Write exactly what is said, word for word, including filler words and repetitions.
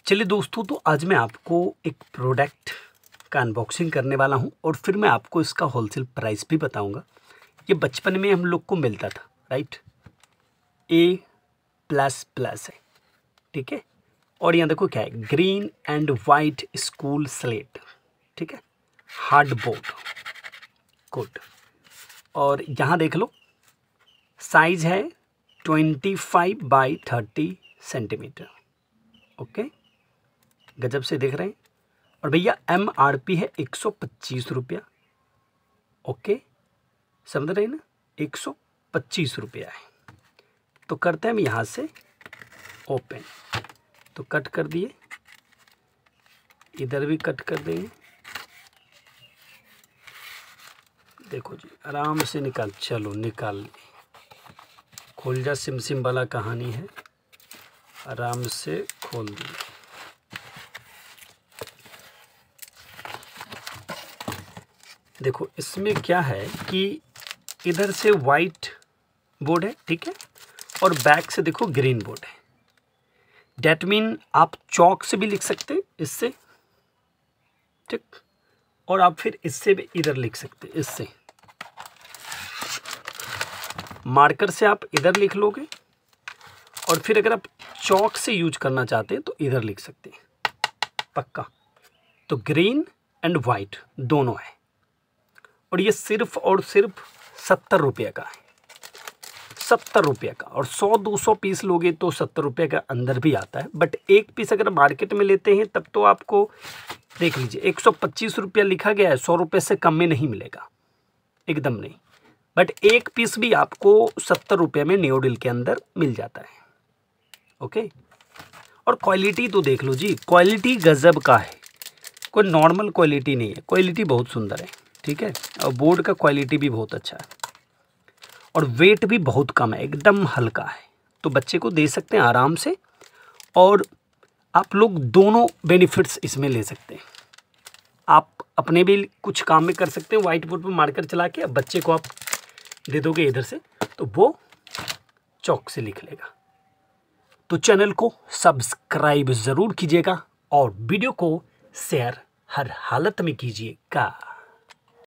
चलिए दोस्तों, तो आज मैं आपको एक प्रोडक्ट का अनबॉक्सिंग करने वाला हूं और फिर मैं आपको इसका होलसेल प्राइस भी बताऊंगा। ये बचपन में हम लोग को मिलता था, राइट। ए प्लस प्लस है, ठीक है। और यहाँ देखो क्या है, green and white school slate, ठीक है, हार्ड बोर्ड, गुड। और यहाँ देख लो, साइज है twenty five by thirty centimetre, okay, गजब से देख रहे हैं। और भैया एम आर पी है एक सौ पच्चीस रुपया, ओके, समझ रहे हैं ना, एक सौ पच्चीस रुपया है। तो करते हैं हम यहाँ से ओपन, तो कट कर दिए, इधर भी कट कर देंगे। देखो जी, आराम से निकाल, चलो निकाल, खोल जा, सिम सिम वाला कहानी है, आराम से खोल दिए। देखो इसमें क्या है कि इधर से वाइट बोर्ड है, ठीक है, और बैक से देखो ग्रीन बोर्ड है। डेट मीन आप चौक से भी लिख सकते हैं इससे, ठीक, और आप फिर इससे भी इधर लिख सकते हैं, इससे मार्कर से आप इधर लिख लोगे, और फिर अगर आप चौक से यूज करना चाहते हैं तो इधर लिख सकते हैं, पक्का। तो ग्रीन एंड वाइट दोनों है, और ये सिर्फ और सिर्फ सत्तर रुपये का है, सत्तर रुपये का। और सौ दो सौ पीस लोगे तो सत्तर रुपये का अंदर भी आता है, बट एक पीस अगर मार्केट में लेते हैं तब तो आपको देख लीजिए एक सौ पच्चीस रुपया लिखा गया है, सौ रुपये से कम में नहीं मिलेगा, एकदम नहीं। बट एक पीस भी आपको सत्तर रुपये में न्यूडिल के अंदर मिल जाता है, ओके। और क्वालिटी तो देख लो जी, क्वालिटी गजब का है, कोई नॉर्मल क्वालिटी नहीं है, क्वालिटी बहुत सुंदर है, ठीक है। और बोर्ड का क्वालिटी भी बहुत अच्छा है, और वेट भी बहुत कम है, एकदम हल्का है, तो बच्चे को दे सकते हैं आराम से। और आप लोग दोनों बेनिफिट्स इसमें ले सकते हैं, आप अपने भी कुछ काम में कर सकते हैं, वाइट बोर्ड पर मार्कर चला के अब बच्चे को आप दे दोगे इधर से, तो वो चौक से लिख लेगा। तो चैनल को सब्सक्राइब ज़रूर कीजिएगा और वीडियो को शेयर हर हालत में कीजिएगा।